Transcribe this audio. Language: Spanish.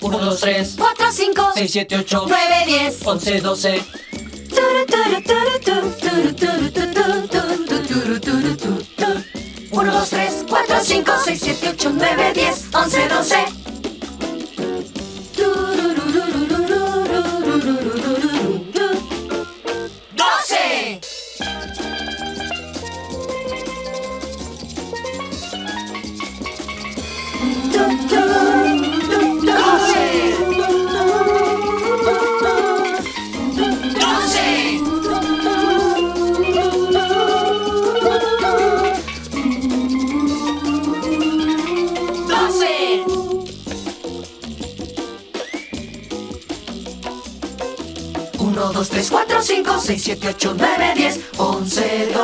1, 2, 3, 4, 5, 6, 7, 8, 9, 10, 11, 12. 1, 2, 3, 4, 5, 6, 7, 8, 9, 10, 11, 12. 12. 1, 2, 3, 4, 5, 6, 7, 8, 9, 10, 11, 12.